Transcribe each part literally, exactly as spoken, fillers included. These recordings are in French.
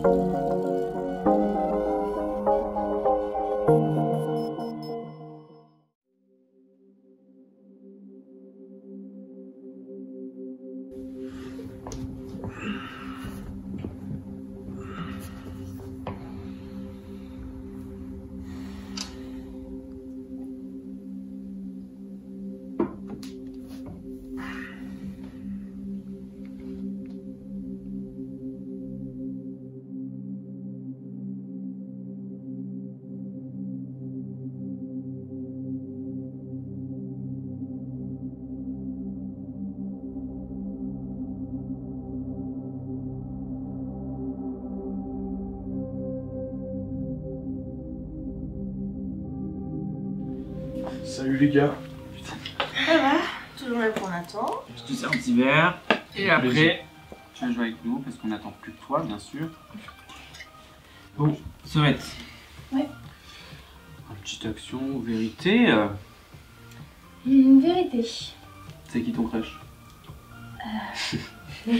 Salut les gars. Ça va, toujours là pour Nathan. Je te sers un petit verre. Et après, tu vas jouer avec nous parce qu'on n'attend plus que toi, bien sûr. Bon, Sorette. Ouais. Une petite action, vérité. Euh... Une vérité. C'est qui ton crush? euh...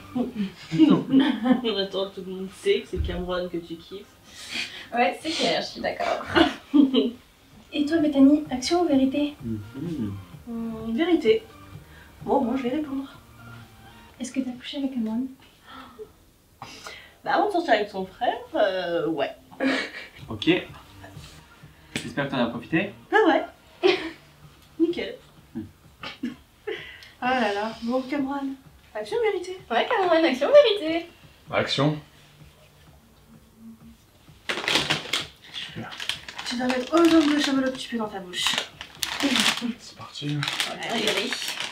Attends, tout le monde sait que c'est Cameron que tu kiffes. Ouais, c'est clair, je suis d'accord. Et toi, Bethany, action ou vérité? Mm-hmm. Hum, Vérité. Bon, moi je vais répondre. Est-ce que t'as couché avec Cameron? Bah, avant de sortir avec son frère, euh, ouais. Ok. J'espère que t'en as profité. Ah ouais. Nickel. Mm. Ah là là. Bon, Cameron. Action ou vérité? Ouais, Cameron, action ou vérité? Action. Tu dois mettre autant de chamallow que tu peux dans ta bouche. C'est parti. Allez, allez.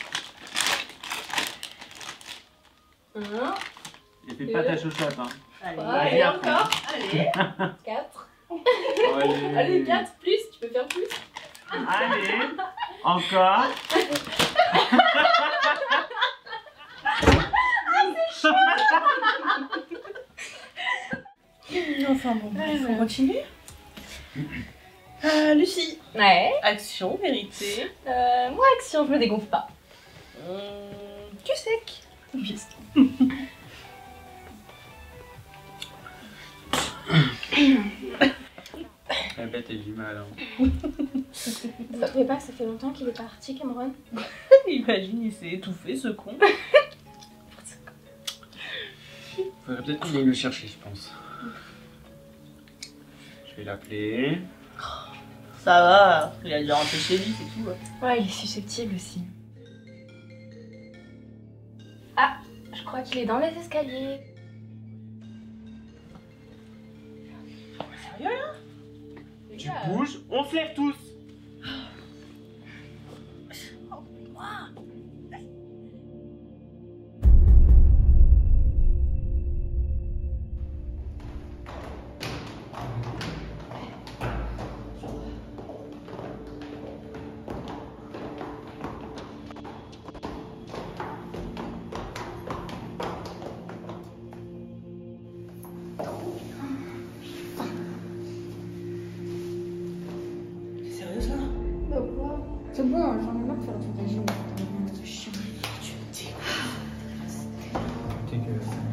Un. Et fais pas ta chochotte, hein. Allez, Allez, encore. Allez. Quatre. Allez. Allez, quatre plus, tu peux faire plus. Allez. Encore. Enfin bon, il faut continuer. Euh, Lucie. Ouais. Action, vérité. Euh, moi, action, je me dégonfle pas. Hum, cul sec. Juste. La bête est du mal, hein. Ça te fait pas que ça fait longtemps qu'il est parti, Cameron? Imagine, il s'est étouffé, ce con. Faudrait peut-être que je le chercher, je pense. Je vais l'appeler. Ça va, il a dû rentrer chez lui, c'est tout. Hein. Ouais, il est susceptible aussi. Ah, je crois qu'il est dans les escaliers. Sérieux là? Tu bouges, on se lève tous. Oh, moi. C'est bon, j'en ai marre de faire le truc d'agir. C'est chiant. Tu me dis. T'es que...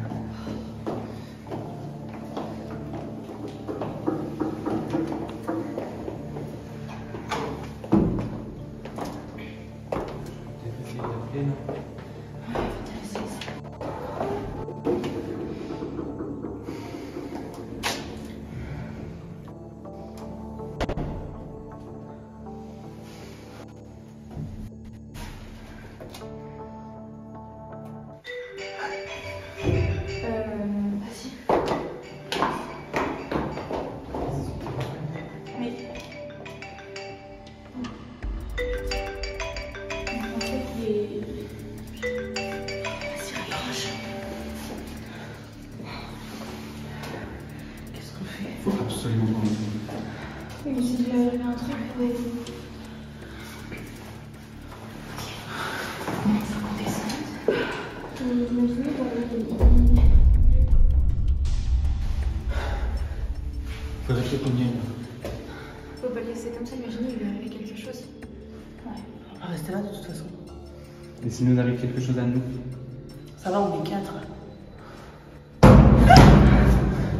Faut absolument pas entendre. Oui, mais c'est dû arriver un truc. Mais... Ça compte descendre. Maintenant, on va Faudrait que je convienne. Faut pas le laisser comme ça, imaginez, il lui arrive quelque chose. Ouais, on va rester là de toute façon. Et si nous avait quelque chose à nous? Ça va, on est quatre.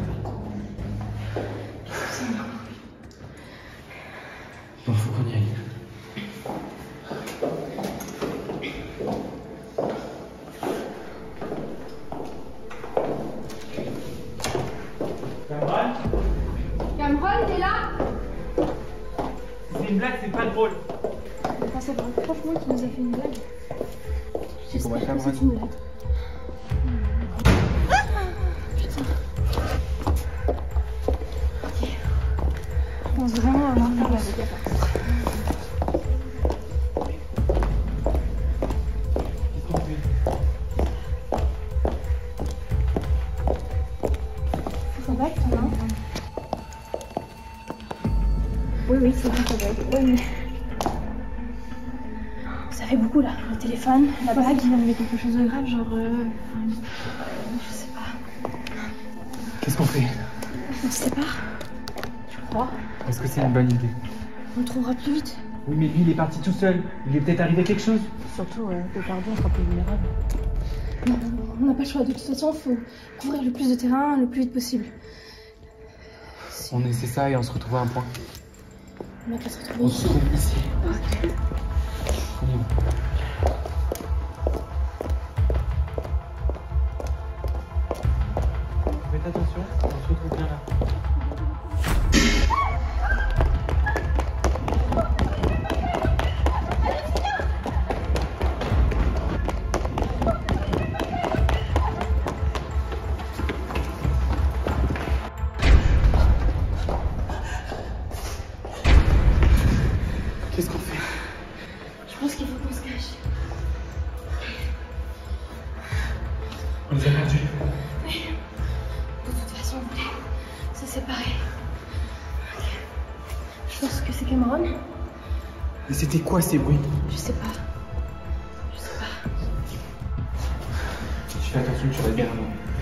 Cameron, t'es là? C'est une blague, c'est pas drôle. Je pensais franchement qu'il nous a fait une blague. J'espère que c'est une blague. Putain. Ok. Je pense vraiment avoir une blague. Ça va avec ton main? Oui, oui, c'est bon, ça va. Oui, mais... Ça fait beaucoup là, le téléphone, la bague. Il avait quelque chose de grave, genre... Euh... Je sais pas. Qu'est-ce qu'on fait? On se sépare, je crois. Est-ce que c'est une bonne idée? On le trouvera plus vite. Oui, mais lui, il est parti tout seul. Il est peut-être arrivé quelque chose. Surtout, euh, le gardien sera plus vulnérable. Non, on n'a pas le choix. De toute façon, il faut couvrir le plus de terrain le plus vite possible. On essaie ça et on se retrouve à un point. On n'a qu'à se retrouver On ici. se retrouve ici. Ok. On y va. Faites attention, on se retrouve bien là. Qu'est-ce qu'on fait? Je pense qu'il faut qu'on se cache. On les a perdus. Oui. De toute façon, on voulait se séparer. Ok. Je pense que c'est Cameron. Mais c'était quoi ces bruits? Je sais pas. Je sais pas. Je fais attention, tu vas bien à moi.